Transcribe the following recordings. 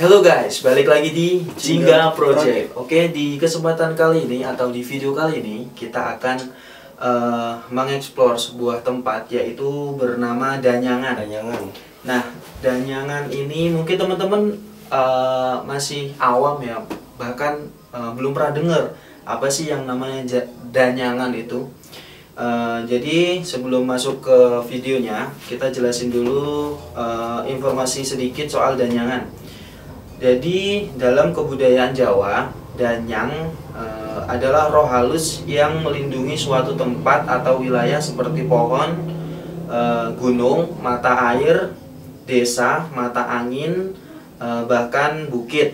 Halo guys, balik lagi di Jingga Project. Oke, di kesempatan kali ini atau di video kali ini kita akan mengeksplor sebuah tempat yaitu bernama Danyangan. Nah, Danyangan ini mungkin teman-teman masih awam ya, bahkan belum pernah dengar apa sih yang namanya Danyangan itu. Jadi sebelum masuk ke videonya, kita jelasin dulu informasi sedikit soal Danyangan. Jadi dalam kebudayaan Jawa, danyang adalah roh halus yang melindungi suatu tempat atau wilayah seperti pohon, gunung, mata air, desa, mata angin, bahkan bukit.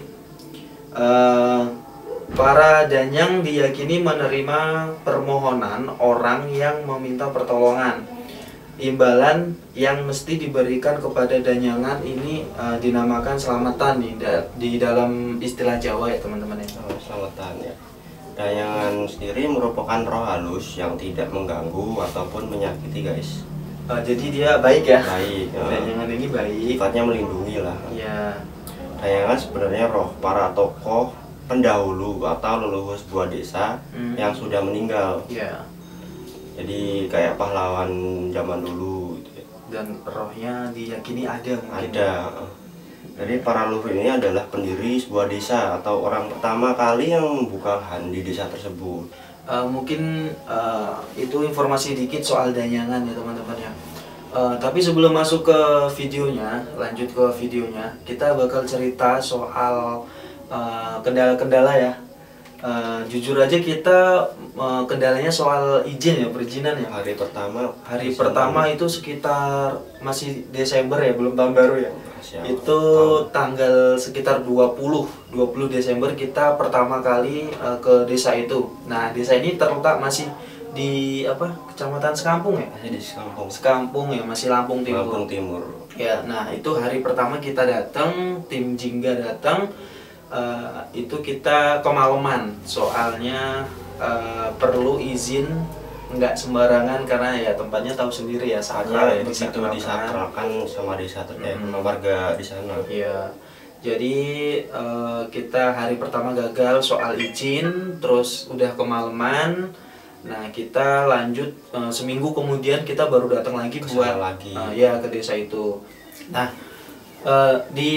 Para danyang diyakini menerima permohonan orang yang meminta pertolongan. Imbalan yang mesti diberikan kepada danyangan ini dinamakan selamatan di dalam istilah Jawa ya teman-teman ya. Selamatan ya. Danyangan sendiri merupakan roh halus yang tidak mengganggu ataupun menyakiti guys. Jadi dia baik ya. Baik. Danyangan ini baik. Sifatnya melindungi lah. Ya. Danyangan sebenarnya roh para tokoh pendahulu atau leluhur sebuah desa yang sudah meninggal. Ya. Jadi kayak pahlawan zaman dulu gitu ya. Dan rohnya diyakini ada mungkin. Ada. Jadi para leluhur ini adalah pendiri sebuah desa atau orang pertama kali yang membuka lahan di desa tersebut. Mungkin itu informasi dikit soal danyangan ya teman-teman ya. Tapi sebelum masuk ke videonya, lanjut ke videonya, kita bakal cerita soal kendala-kendala ya. Jujur aja kita kendalanya soal izin ya, perizinan ya. Hari pertama itu sekitar masih Desember ya, belum tahun baru ya. Itu tanggal sekitar 20 Desember kita pertama kali ke desa itu. Nah, desa ini terletak masih di Kecamatan Sekampung ya? Masih di Sekampung. Sekampung ya, masih Lampung Timur. Lampung Timur. Ya, nah itu hari pertama kita datang, tim Jingga datang. Itu kita kemalaman, soalnya perlu izin nggak sembarangan karena ya tempatnya tahu sendiri ya, sakral ya, begitu disakralkan sama desa sama warga di sana. Iya, jadi kita hari pertama gagal soal izin, terus udah kemalaman. Nah kita lanjut seminggu kemudian kita baru datang lagi buat ya ke desa itu. Nah di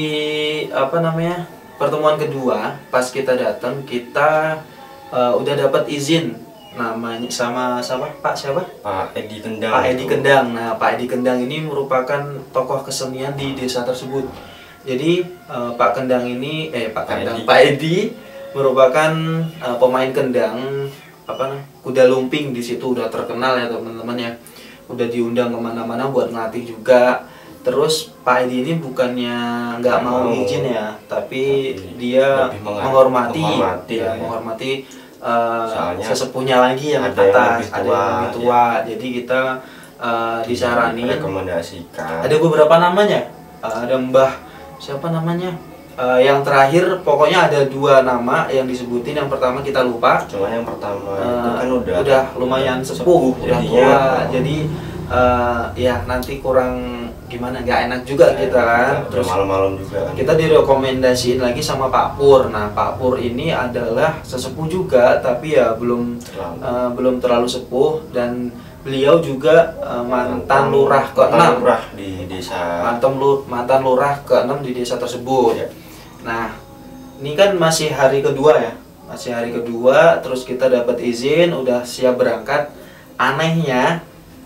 pertemuan kedua, pas kita datang kita udah dapat izin namanya sama Pak siapa? Pak Edi Kendang. Pak Edi Kendang. Nah, Pak Edi Kendang ini merupakan tokoh kesenian di desa tersebut. Jadi Pak Edi merupakan pemain kendang kuda lumping, di situ udah terkenal ya teman-teman ya. Udah diundang kemana-mana buat ngelatih juga. Terus Pak Edi ini bukannya nggak mau izin ya, tapi dia menghormati sesepuhnya lagi yang atas, ada yang lebih tua. Ya. Jadi kita disaranin, rekomendasikan. Ada beberapa namanya, ada Mbah siapa namanya? Yang terakhir pokoknya ada 2 nama yang disebutin. Yang pertama kita lupa. Cuma yang pertama itu kan udah lumayan sepuh, udah tua. Jadi ya nanti kurang gimana, nggak enak juga kita kan. Terus malam-malam juga kan. Kita direkomendasiin lagi sama Pak Pur. Nah Pak Pur ini adalah sesepuh juga, tapi ya belum terlalu sepuh, dan beliau juga mantan lurah ke-6 di desa. Mantan lurah ke-6 di desa tersebut. Ya. Nah ini kan masih hari kedua ya, terus kita dapat izin, udah siap berangkat. Anehnya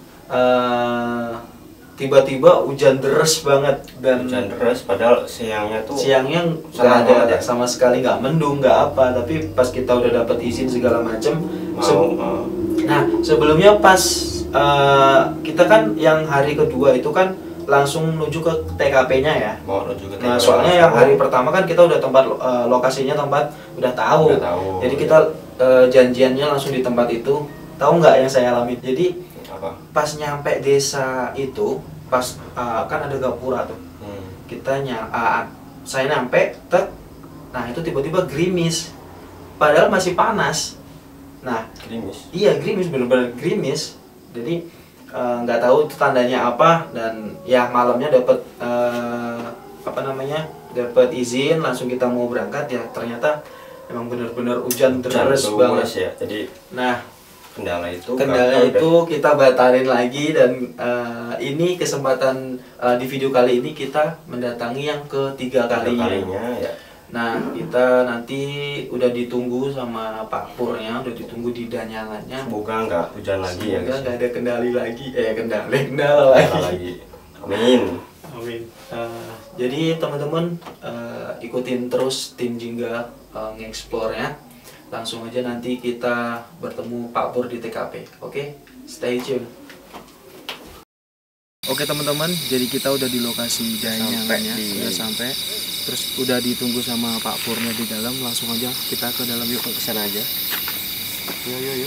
tiba-tiba hujan deras banget, dan hujan deras padahal siangnya nggak ada sama sekali, nggak mendung nggak apa, tapi pas kita udah dapat izin segala macem. Nah sebelumnya pas kita kan yang hari kedua itu kan langsung menuju ke TKP-nya ya. Nah soalnya yang hari pertama kan kita udah lokasinya udah tahu. Jadi kita janjiannya langsung di tempat itu. Tahu nggak yang saya alami? Jadi pas nyampe desa itu, kan ada gapura tuh. Saya nyampe, nah itu tiba-tiba gerimis. Padahal masih panas. Nah, gerimis. Iya, gerimis, bener-bener gerimis. Jadi nggak tahu itu tandanya apa, dan ya malamnya dapat dapat izin langsung kita mau berangkat ya, ternyata emang bener-bener hujan deras banget ya. Jadi nah kendala itu kita batalin lagi, dan ini kesempatan di video kali ini kita mendatangi yang ketiga kalinya ya. Nah, kita nanti udah ditunggu sama Pak Purnya, udah ditunggu di Danyangannya. Semoga nggak hujan lagi ya. Semoga nggak ada kendala lagi. Amin. Amin. Jadi teman-teman ikutin terus tim Jingga nge-explore-nya. Langsung aja nanti kita bertemu Pak Pur di TKP. Oke, stay tune. Oke teman-teman, jadi kita udah di lokasi Danyangannya, udah sampai. Terus udah ditunggu sama Pak Purnya di dalam. Langsung aja kita ke dalam, yuk, ke sana aja. Yuk.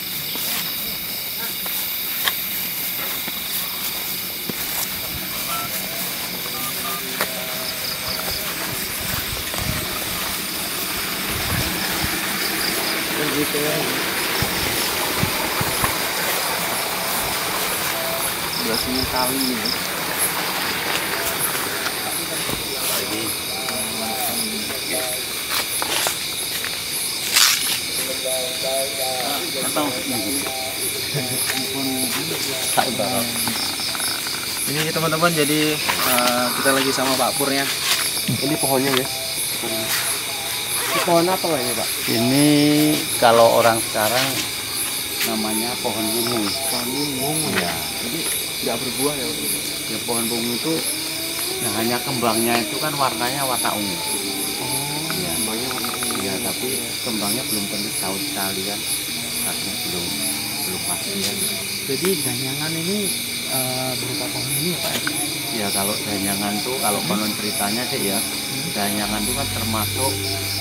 Gitu ya. Biasanya kali ini. Ini teman-teman, jadi kita lagi sama Pak Purnya. Ini pohonnya ya. Ini pohon apa ini Pak? Ini kalau orang sekarang namanya pohon bungung. Pohon bungung ya. Jadi nggak berbuah ya? Ya, pohon bungung itu nah, hanya kembangnya itu kan warnanya warna ungu. Oh, ya. Kembangnya warna ungu. Ya, tapi kembangnya belum tentu tahun sekali kan. Artinya belum pasti ya. Jadi Danyangan ini berupa pohon ini ya Pak? Ya, kalau Danyangan tuh kalau konon ceritanya deh ya, Danyangan itu kan termasuk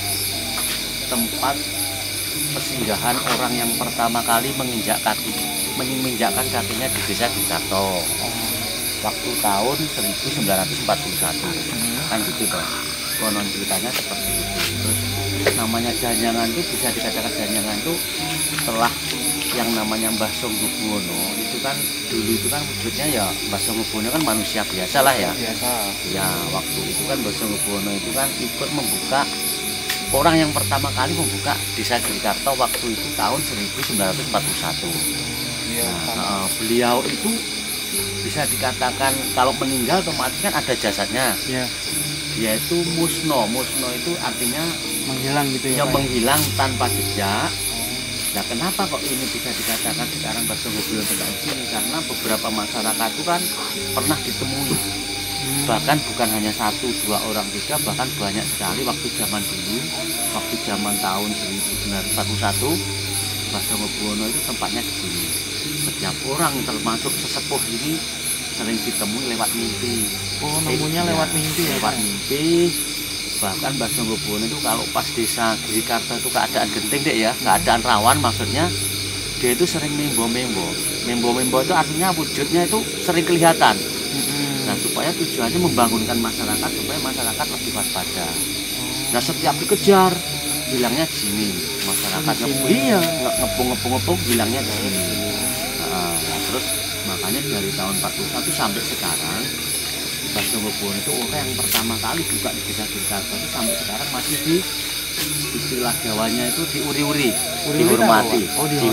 tempat persinggahan orang yang pertama kali menginjakkan kakinya di desa Girkarto. Waktu tahun 1941 kan gitu toh, konon ceritanya seperti itu. Terus namanya Danyangan itu bisa dikatakan Danyangan itu setelah yang namanya Mbah Songgobuwono itu kan dulu itu kan wujudnya ya Mbah Songgobuwono kan manusia biasa lah ya. Biasa. Ya, waktu itu kan Mbah Songgobuwono itu kan ikut membuka, orang yang pertama kali membuka desa Girkarto waktu itu tahun 1941. Nah, beliau itu bisa dikatakan kalau meninggal otomatis kan ada jasadnya. Ya. Dia itu musno itu artinya Menghilang gitu ya? Ya, menghilang tanpa jejak. Nah, kenapa kok ini bisa dikatakan sekarang Mbah Songgobuwono tentang sini? Karena beberapa masyarakat itu kan pernah ditemui. Bahkan bukan hanya 1, 2 orang, 3, bahkan banyak sekali waktu zaman dulu, waktu zaman tahun 1941, Mbah Songgobuwono itu tempatnya di sini. Setiap orang termasuk sesepuh ini sering ditemui lewat mimpi. Oh, nemunya lewat mimpi ya? Lewat mimpi. Bahkan Mbah Songgobuwono itu kalau pas desa Girkarto itu keadaan genting deh ya, keadaan rawan maksudnya, dia itu sering membo-membo itu artinya wujudnya itu sering kelihatan. Nah, supaya tujuannya membangunkan masyarakat supaya masyarakat lebih waspada. Nah, setiap dikejar bilangnya gini, masyarakat ngepung bilangnya gini. Nah, terus makanya dari tahun 41 sampai sekarang Mbah Songgobuwono itu orang yang pertama kali buka di desa Girkarto itu sampai sekarang masih di istilah Jawanya itu diuri-uri, dihormati.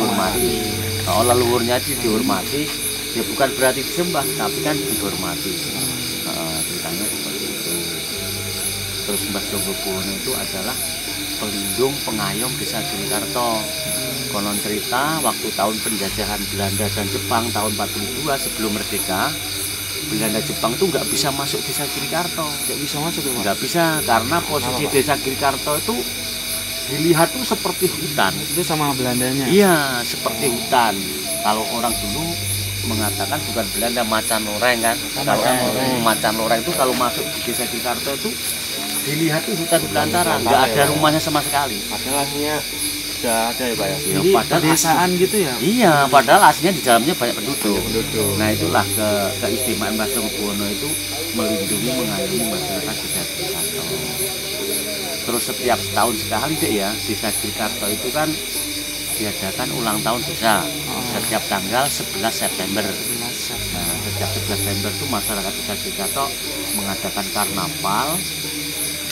Oh, leluhurnya dihormati. Ya, bukan berarti disembah, tapi kan dihormati. Ceritanya seperti itu. Terus Mbah Songgobuwono itu adalah pelindung pengayom desa Girkarto. Konon cerita waktu tahun penjajahan Belanda dan Jepang tahun 42 sebelum merdeka, Belanda Jepang itu nggak bisa masuk desa Girkarto. Nggak bisa karena posisi desa Girkarto itu dilihat tuh seperti hutan. Itu sama Belandanya? Iya, seperti hutan. Kalau orang dulu mengatakan bukan Belanda, macan loreng kan. Kalau macan loreng itu kalau masuk di desa Girkarto itu dilihat tuh hutan belantara, nggak ada rumahnya sama sekali. Padahal aslinya sudah ada ya Pak ya? Jadi pedesaan gitu ya? Iya, padahal aslinya di dalamnya banyak penduduk. Nah, itulah keistimewaan Mbah Songgobuwono itu melindungi, mengayomi masyarakat desa Girkarto. Terus setiap setahun sekali deh ya, desa Girkarto itu kan diadakan ulang tahun desa setiap tanggal 11 September. Nah, setiap 11 September itu masyarakat desa Girkarto mengadakan karnaval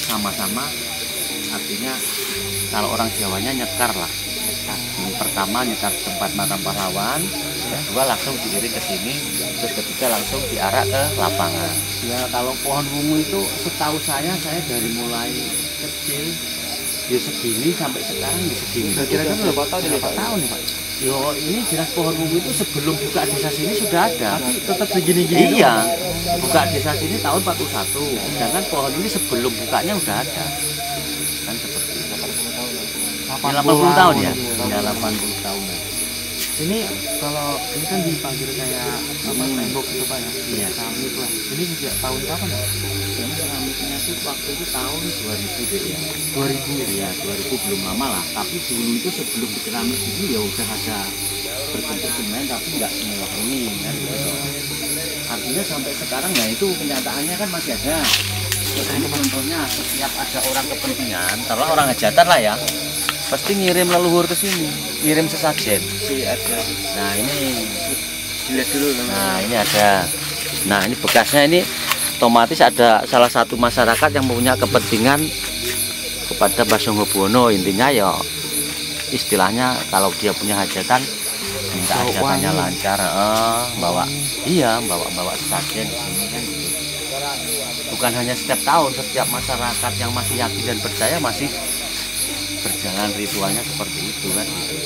sama-sama, artinya kalau orang Jawanya nyekar lah. Yang pertama nyekar tempat makam pahlawan, kedua langsung diiring ke sini, terus ketiga langsung diarak ke lapangan. Ya kalau pohon wungu itu setahu saya dari mulai kecil ya segini sampai sekarang ya segini. Kira-kira berapa tahun ini Pak? Tahun nih Pak. Yo ini jelas pohon wungu itu sebelum buka desa sini sudah ada. Tapi tetap segini-gini. Iya. Buka desa sini tahun 41. Sedangkan pohon ini sebelum bukanya udah ada. Kan seperti itu. 80 tahun ya. Ya 80 tahun. Ini kalau ini kan dipanggil kayak apa tembok gitu Pak ya? Iya. Keramik lah. Ini sejak tahun kapan ya? Ini keramiknya tuh waktu itu tahun 2000 deh ya. 2000 Ya 2000 belum lama lah. Tapi dulu itu sebelum di keramik itu ya udah ada berbentuk semen tapi nggak semewah ini kan gitu. Artinya sampai sekarang ya itu kenyataannya kan masih ada. Ini contohnya setiap ada orang kepentingan, taruhlah orang hajatan lah ya, pasti ngirim leluhur ke sini, ngirim sesajen. Nah ini dilihat dulu. Nah ini ada. Nah ini bekasnya ini otomatis ada salah satu masyarakat yang punya kepentingan kepada Mbah Songgobono. Intinya ya istilahnya kalau dia punya hajatan minta hajatannya lancar, bawa sesajen di sini kan gitu. Bukan hanya setiap tahun, setiap masyarakat yang masih yakin dan percaya masih berjalan ritualnya seperti itu kan gitu.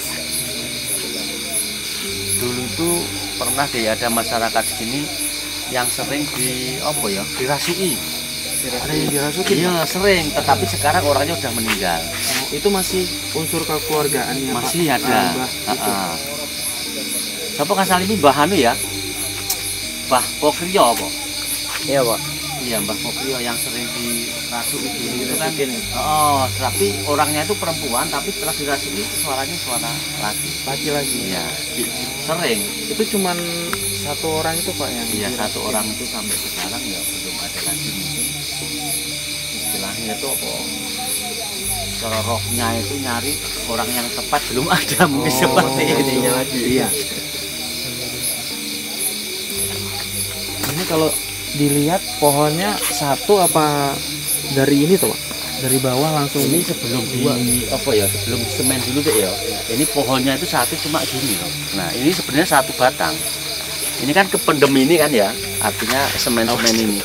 Dulu itu pernah deh ada masyarakat sini yang sering dirasui. Iya sering, tetapi sekarang orangnya udah meninggal. Oh, itu masih unsur kekeluargaan ya masih Pak? Ada. Siapa kasal ini Mbah Anu ya? Mbah Pokrio apa? Iya Pak. Iya Mbah Pokrio yang sering dirasui itu kan. Oh, tapi orangnya itu perempuan, tapi setelah dirasui suaranya suara laki-laki. Iya, sering. Itu cuman satu orang itu Pak yang? Iya satu orang itu sampai sekarang ya belum ada lagi mungkin. Istilahnya itu apa? Cara rohnya itu nyari orang yang tepat belum ada mungkin seperti ini lagi. Iya. Ini kalau dilihat pohonnya satu apa dari ini tuh Pak? Dari bawah langsung ini sebelum sebelum semen dulu deh ya. Ini pohonnya itu satu cuma gini loh. Nah ini sebenarnya satu batang. Ini kan kependem ini kan ya, artinya semen-semen ini.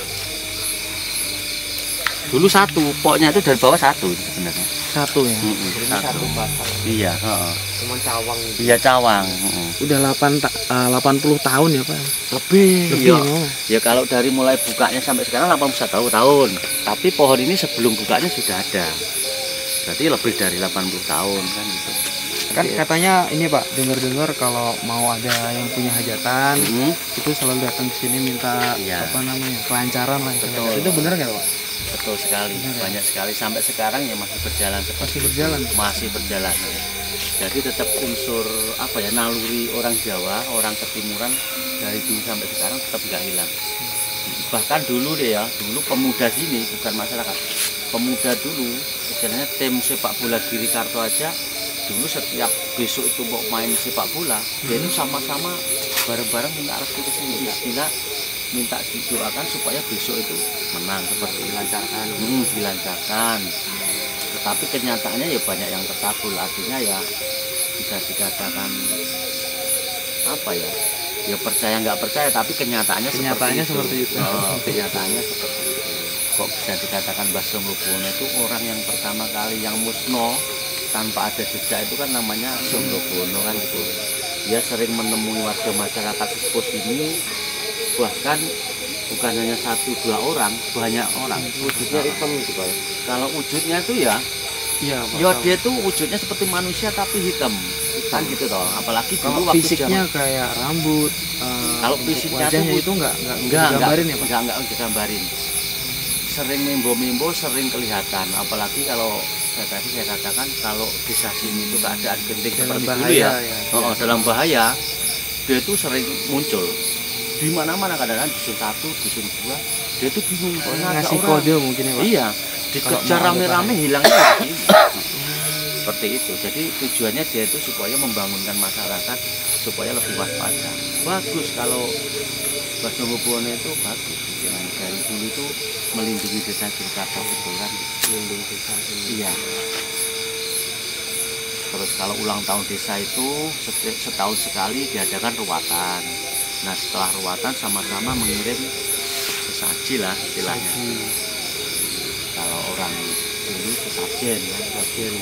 Dulu satu, pokoknya itu dari bawah satu sebenarnya. Satu ya? Satu batang. Iya. Cuman cawang. Iya cawang. Udah 80 tahun ya Pak? Lebih ya. Ya kalau dari mulai bukanya sampai sekarang 81 tahun. Tapi pohon ini sebelum bukanya sudah ada. Berarti lebih dari 80 tahun kan gitu. Kan katanya ini Pak, dengar-dengar kalau mau ada yang punya hajatan, itu selalu datang ke sini minta kelancaran lah. Betul. Itu benar nggak Pak? Betul sekali, banyak sekali sampai sekarang ya masih berjalan seperti masih berjalan. Jadi tetap unsur naluri orang Jawa, orang ketimuran dari dulu sampai sekarang tetap nggak hilang. Bahkan dulu deh ya, dulu pemuda sini bukan masyarakat, pemuda dulu, istilahnya tim sepak bola Girikarto aja. Dulu setiap besok itu mau main sepak bola, dia itu sama-sama bareng-bareng minta restu ke sini, istilah minta didoakan supaya besok itu menang seperti dilancarkan. Tetapi kenyataannya ya banyak yang terkabul, artinya ya bisa dikatakan ya percaya nggak percaya, tapi kenyataannya seperti itu. Kenyataannya seperti itu. Kok bisa dikatakan Mbah Songgobono itu orang yang pertama kali yang musnah tanpa ada jejak itu kan namanya Songgobono kan gitu. Dia sering menemui warga masyarakat sepuh ini, bahkan bukan hanya 1-2 orang, banyak orang. Wujudnya hitam gitu Pak. Kalau wujudnya itu ya dia tuh wujudnya seperti manusia tapi hitam kan gitu toh. Apalagi dulu waktu fisiknya kayak rambut. Kalau fisiknya itu enggak digambarin ya Pak? Enggak digambarin. Sering mimbo-mimbo, sering kelihatan. Apalagi kalau saya katakan kalau desa sini itu keadaan genting seperti dulu ya. Dalam bahaya, dia itu sering muncul di mana-mana, kadang-kadang dusun 1, dusun 2, dia itu bingung ngasih kode mungkin ya Pak? Iya, dikejar rame-rame hilangnya begini. seperti itu. Jadi tujuannya dia itu supaya membangunkan masyarakat supaya lebih waspada. Bagus kalau Mbah Sungguh itu bagus istilahnya. Dari dulu itu melindungi desa Girikarto itu kan. Melindungi desa. Iya. Terus kalau ulang tahun desa itu setahun sekali diadakan ruatan. Nah setelah ruatan sama-sama mengirim sesaji lah istilahnya. Kalau orang dulu sesajen ya, sesajen.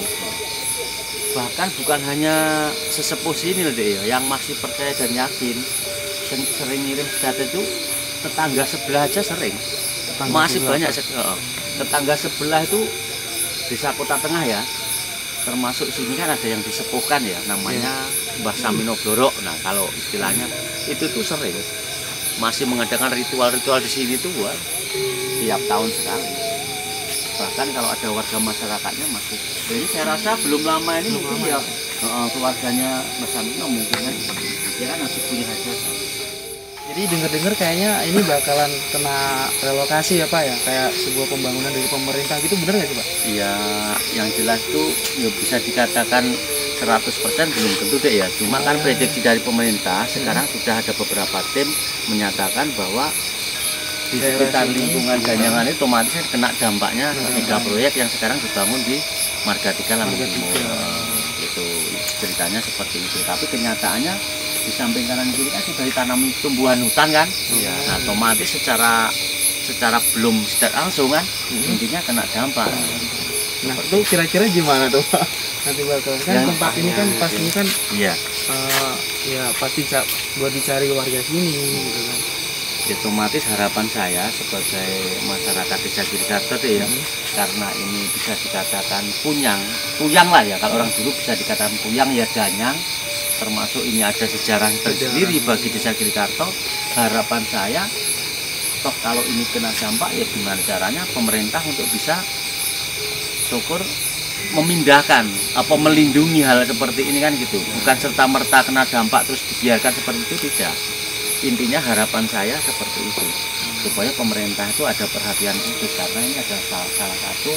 Bahkan bukan hanya sesepuh sini loh deh ya, yang masih percaya dan yakin sering ngirim sedat itu tetangga sebelah aja sering. Masih banyak tetangga sebelah itu desa Kota Tengah ya. Termasuk sini kan ada yang disepuhkan ya, namanya Mbah Samino Blorok. Nah kalau istilahnya itu tuh sering masih mengadakan ritual-ritual di sini tuh tiap tahun sekali. Bahkan kalau ada warga masyarakatnya masih. Jadi saya rasa belum lama ini mungkin ya keluarganya Mbah Samino mungkin kan dia kan masih punya hajatan. Jadi dengar-dengar kayaknya ini bakalan kena relokasi ya Pak ya, kayak sebuah pembangunan dari pemerintah gitu, bener nggak sih Pak? Iya, yang jelas tuh ya bisa dikatakan 100% belum tentu deh ya. Cuma kan prediksi dari pemerintah sekarang sudah ada beberapa tim menyatakan bahwa di sekitar lingkungan Ganyangan itu otomatis kena dampaknya ketiga proyek yang sekarang dibangun di Marga 3 Lampung Timur. Itu ceritanya seperti itu. Tapi kenyataannya di samping kanan kiri kan sudah ditanami tumbuhan hutan kan. Iya. Nah otomatis secara belum langsung kan intinya kena dampak. Nah itu kira-kira gimana tuh Pak? Nanti bakalan kan tempat ini kan pas ini kan iya. Ya pasti buat dicari warga sini gitu kan. Ya, otomatis harapan saya sebagai masyarakat desa Girikarto ya, karena ini bisa dikatakan puyang lah ya, kalau orang dulu bisa dikatakan puyang ya danyang, termasuk ini ada sejarah tersendiri bagi desa Girikarto. Harapan saya toh kalau ini kena dampak ya gimana caranya pemerintah untuk bisa syukur memindahkan apa melindungi hal seperti ini kan gitu, bukan serta merta kena dampak terus dibiarkan seperti itu, tidak. Intinya harapan saya seperti itu, supaya pemerintah itu ada perhatian khusus karena ini ada salah satu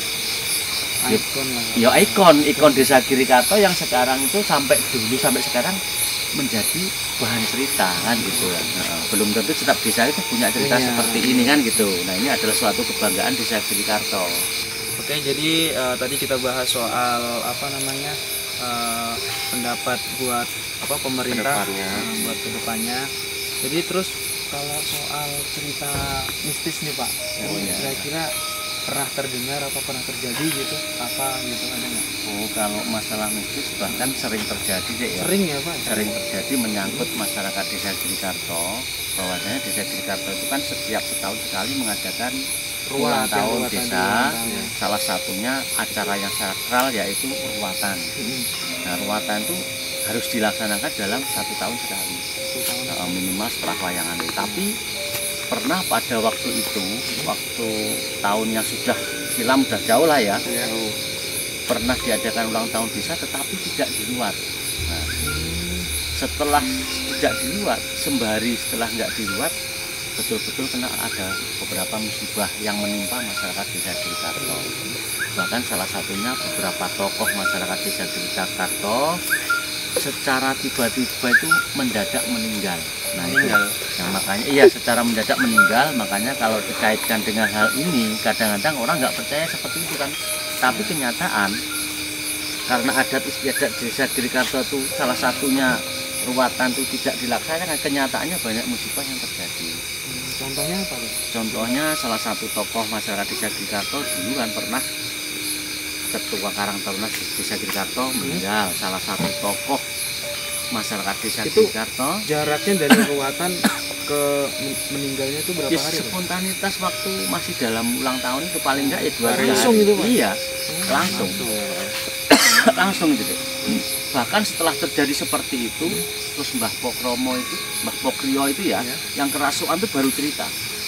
ikon desa Girikarto yang sekarang itu sampai sekarang menjadi bahan cerita kan gitu ya. Belum tentu setiap desa itu punya cerita seperti ini kan gitu. Nah ini adalah suatu kebanggaan desa Girikarto. Oke, jadi tadi kita bahas soal apa namanya pendapat buat apa pemerintah buat kedepannya. Jadi terus kalau soal cerita mistis nih Pak, kira-kira pernah terdengar apa pernah terjadi gitu apa gitu ada nggak? Oh kalau masalah mistis bahkan sering terjadi deh ya. Sering ya Pak? Sering terjadi menyangkut masyarakat desa Girikarto. Bahwasanya desa Girikarto itu kan setiap setahun sekali mengadakan ulang tahun desa. Salah satunya acara yang sakral yaitu ruatan. Nah ruatan itu harus dilaksanakan dalam 1 tahun sekali. Minimal setelah wayangan. Tapi pernah pada waktu itu, waktu tahun yang sudah silam sudah jauh lah ya, pernah diadakan ulang tahun desa tetapi tidak di luar. Nah, setelah tidak di luar, sembari setelah nggak di luar, betul-betul kena ada beberapa musibah yang menimpa masyarakat desa Girikarto. Bahkan salah satunya beberapa tokoh masyarakat desa Girikarto secara tiba-tiba itu mendadak meninggal. Nah itu yang makanya secara mendadak meninggal. Makanya kalau dikaitkan dengan hal ini kadang-kadang orang nggak percaya seperti itu kan. Tapi kenyataan karena adat istiadat desa Girikarto itu salah satunya ruatan itu tidak dilaksanakan, kenyataannya banyak musibah yang terjadi. Contohnya apa? Contohnya salah satu tokoh masyarakat desa Girikarto dulu kan pernah ketua Karang Taruna desa Girikarto meninggal. Salah satu tokoh masyarakat desa Girikarto. Jaraknya dari ruatan ke meninggalnya itu berapa hari? Spontanitas waktu masih dalam ulang tahun itu paling enggak ya 2 hari. Langsung itu Pak? Iya, langsung. Langsung gitu. Bahkan setelah terjadi seperti itu, terus Mbah Pokrio itu ya, yang kerasukan itu baru cerita.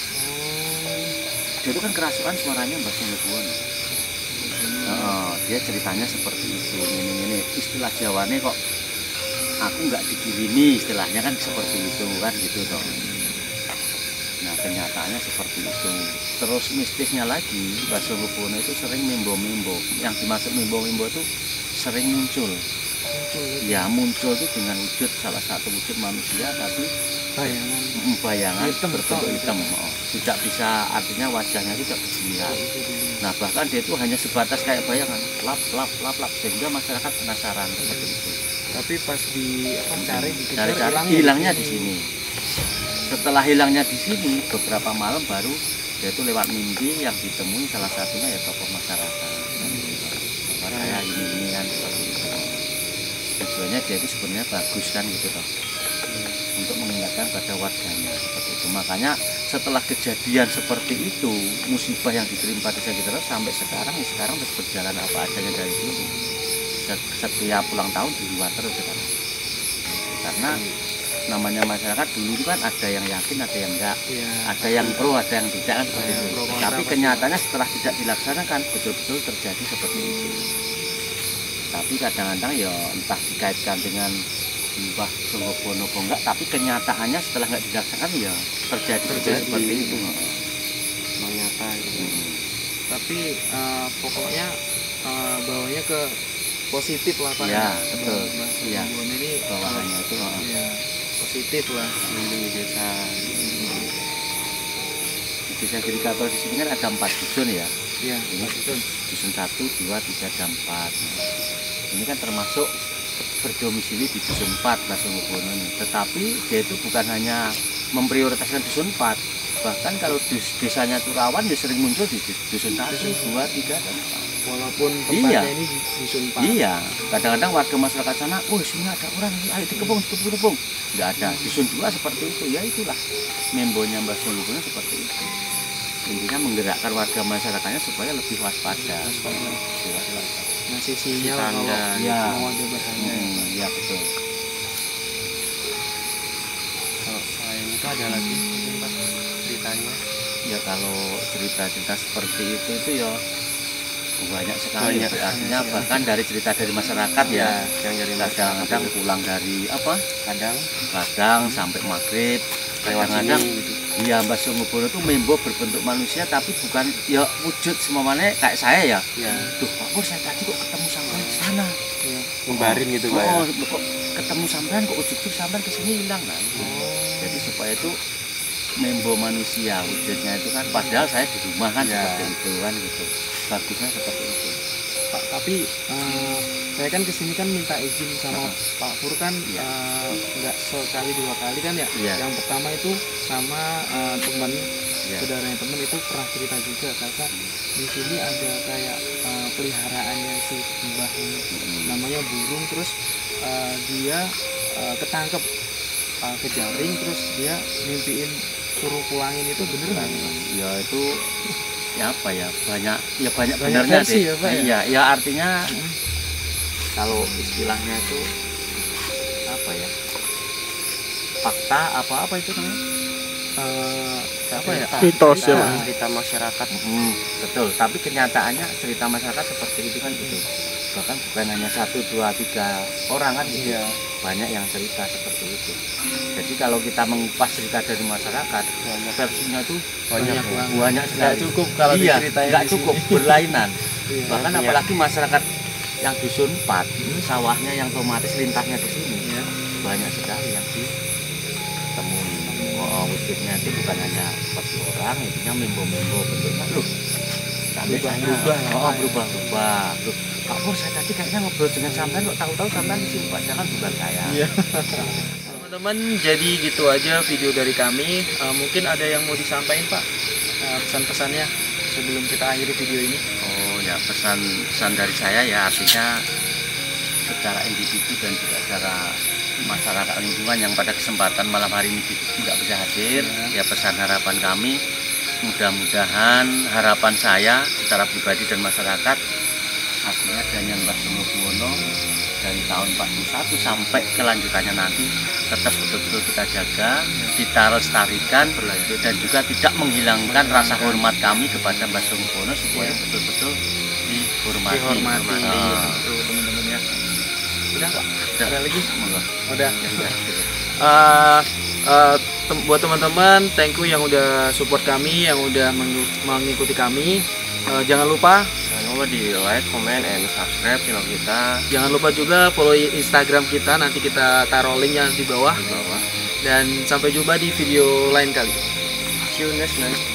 Dia itu kan kerasukan suaranya Mbah Sungguh. Dia ceritanya seperti itu. Ini istilah Jawane kok aku nggak dikirimi, istilahnya kan seperti itu kan gitu toh. Nah kenyataannya seperti itu. Terus mistisnya lagi Mbah Sungguh itu sering mimbo-mimbo. Yang dimaksud mimbo-mimbo itu sering muncul. Ya muncul itu dengan wujud salah satu wujud manusia tapi bayangan berbentuk hitam. Tidak bisa, artinya wajahnya tidak bersinar. Nah bahkan dia itu hanya sebatas kayak bayangan, lap sehingga masyarakat penasaran seperti itu. Tapi pas cari hilangnya di sini. Setelah hilangnya di sini, beberapa malam baru dia itu lewat mimpi yang ditemui salah satunya ya tokoh masyarakat. Kayak ini kan seperti itu. Tujuannya dia itu sebenarnya bagus kan gitu toh. Untuk mengingatkan pada warganya seperti itu. Makanya setelah kejadian seperti itu, musibah yang diterima desa kita sampai sekarang terus berjalan apa adanya dari dulu. Setiap ulang tahun di luar terus sekarang. Karena namanya masyarakat dulu itu kan ada yang yakin, ada yang enggak, ada yang pro, ada yang tidak kan seperti itu. Tapi kenyataannya setelah tidak dilaksanakan betul-betul terjadi seperti itu. Tapi kadang-kadang ya entah dikaitkan dengan Mbah Sunggobono enggak, tapi kenyataannya setelah nggak dilaksanakan ya terjadi seperti itu. Nyata gitu. Tapi pokoknya bawanya ke positif lah Pak. Ya betul. Iya. Ini bawahannya itu ya, positif lah di desa. Di desa Girikator di sini kan ada 4 dusun ya. Iya. Ini dusun 1, 2, 3, dan 4. Ini kan termasuk berdomisili di dusun 4 Mbah Sunggobono ini. Tetapi dia itu bukan hanya memprioritaskan dusun 4, bahkan kalau desanya itu rawan dia sering muncul di dusun 1, 2, 3, dan 4. Walaupun tempatnya ini dusun 4. Iya, kadang-kadang warga masyarakat sana, oh sini ada orang, ayo dikepung. Nggak ada. Dusun 2 seperti itu, ya itulah membonya Mbah Sunggobono seperti itu. Intinya menggerakkan warga masyarakatnya supaya lebih waspada. Ngasih sinyal kalau mau ada bahaya. Ya betul. Kalau selain itu ada lagi tempat ceritanya. Ya kalau cerita-cerita seperti itu ya banyak sekali. Artinya bahkan dari cerita dari masyarakat ya, yang dari kadang-kadang pulang dari kadang sampai maghrib, kadang-kadang iya Mbah Sunggobono itu membo berbentuk manusia tapi bukan ya wujud semuanya kayak saya ya. Tuh Pak Pur, saya tadi kok ketemu sampean di sana. Ngembarin gitu Pak. Kok ketemu sampean kok ujug-ujug sampean kesini hilang kan. Jadi supaya itu membo manusia wujudnya itu kan, padahal saya di rumah kan seperti itu kan gitu. Bagusnya seperti itu. Pak, tapi saya kan kesini kan minta izin sama Pak Pur kan nggak sekali 2 kali kan ya. Yang pertama itu sama teman saudaranya teman itu pernah cerita juga karena di sini ada kayak peliharaannya si Mbah ini namanya burung, terus dia ketangkep kejaring, terus dia mimpiin suruh pulangin, itu bener kan? Ya itu ya apa ya, banyak benarnya deh. Ya artinya kalau istilahnya itu apa ya, fakta apa itu namanya, mitos ya Pak, cerita masyarakat. Betul, tapi kenyataannya cerita masyarakat seperti itu kan gitu. Bahkan bukan hanya 1, 2, 3 orang kan gitu. Banyak yang cerita seperti itu. Jadi kalau kita mengupas cerita dari masyarakat, versinya itu banyak sekali. Nggak cukup kalau diceritain, nggak cukup, berlainan. Bahkan apalagi masyarakat yang dusun 4, sawahnya yang otomatis lintasnya ke sini, banyak sekali yang ditemui. Wujudnya itu bukan hanya seperti orang, intinya membo-membo bentuknya loh. Sampai berubah. Loh, Pak Pur, saya tadi kayaknya ngobrol dengan sampean kok tahu-tahu sampean di sini, padahal bukan saya. Teman-teman, jadi gitu aja video dari kami. Mungkin ada yang mau disampaikan Pak, pesan-pesannya sebelum kita akhiri video ini. Oh ya, pesan dari saya ya, artinya secara individu dan juga secara masyarakat lingkungan yang pada kesempatan malam hari ini tidak bisa hadir, ya pesan harapan kami, mudah-mudahan harapan saya secara pribadi dan masyarakat, artinya adanya Mbah Sunggobono dari tahun 41 sampai kelanjutannya nanti tetap betul-betul kita jaga, kita lestarikan, dan juga tidak menghilangkan rasa hormat kami kepada Mbah Sunggobono supaya betul-betul dihormati. Teman-teman ya. Udah Pak? Ada lagi? Udah. Buat teman-teman, thank you yang udah support kami, yang udah mengikuti kami. Jangan lupa di like, comment, and subscribe channel kita. Jangan lupa juga follow Instagram kita, nanti kita taruh linknya di bawah. Dan sampai jumpa di video lain kali. See you next time.